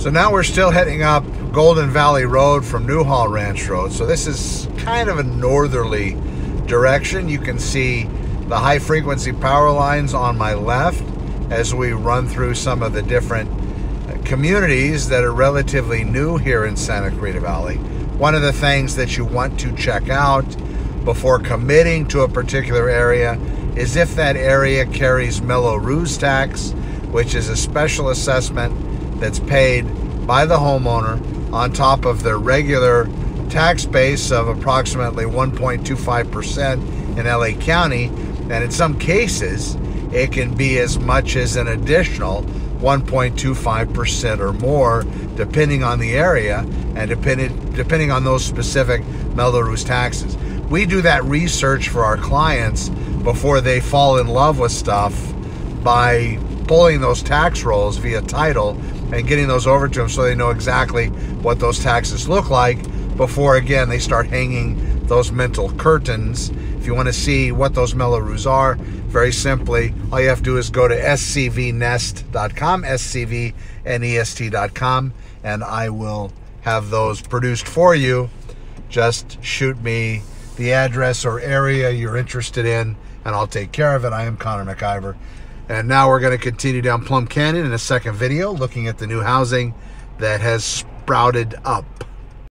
So now we're still heading up Golden Valley Road from Newhall Ranch Road. So this is kind of a northerly direction. You can see the high frequency power lines on my left as we run through some of the different communities that are relatively new here in Santa Clarita Valley. One of the things that you want to check out before committing to a particular area is if that area carries Mello Roos tax, which is a special assessment that's paid by the homeowner on top of their regular tax base of approximately 1.25% in LA County. And in some cases, it can be as much as an additional 1.25% or more, depending on the area and depending on those specific Mello Roos taxes. We do that research for our clients before they fall in love with stuff by pulling those tax rolls via title and getting those over to them so they know exactly what those taxes look like before, again, they start hanging those mental curtains. If you want to see what those Mello Roos are, very simply, all you have to do is go to scvnest.com, scvnest.com, and I will have those produced for you. Just shoot me the address or area you're interested in, and I'll take care of it. I am Connor McIver. And now we're going to continue down Plum Canyon in a second video, looking at the new housing that has sprouted up.